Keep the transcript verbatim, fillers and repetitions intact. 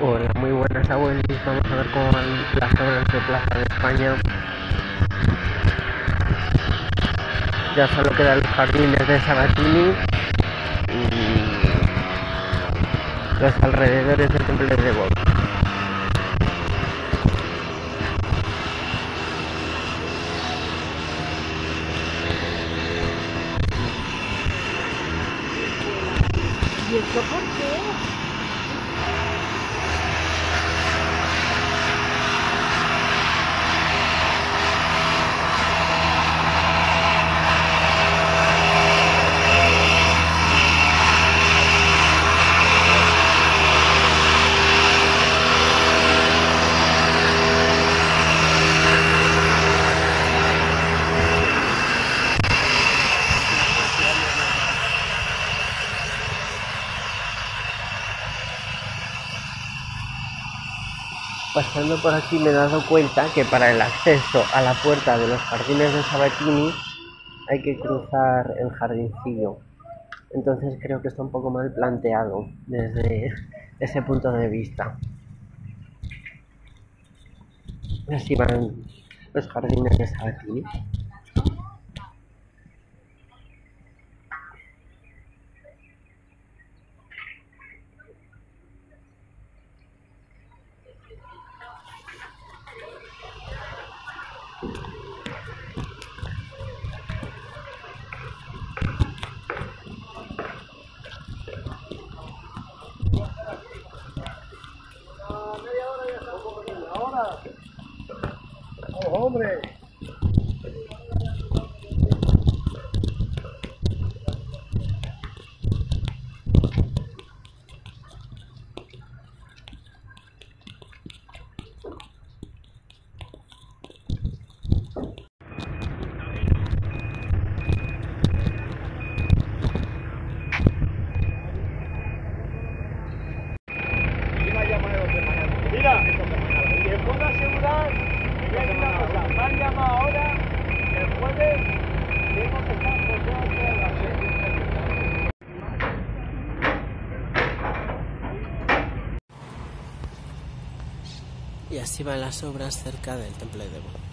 Hola, muy buenas abuelis. Vamos a ver cómo van las obras de Plaza de España. Ya solo quedan los jardines de Sabatini y los alrededores del Temple de Devon. ¿Y esto por qué? Pasando por aquí me he dado cuenta que para el acceso a la puerta de los jardines de Sabatini hay que cruzar el jardincillo. Entonces creo que está un poco mal planteado desde ese punto de vista. Así van los jardines de Sabatini. ¡Oh, hombre! Mira, te puedo asegurar que hay una cosa, me han llamado ahora, el jueves, tengo que estar por todas las seis. Y así van las obras cerca del Temple de Devon.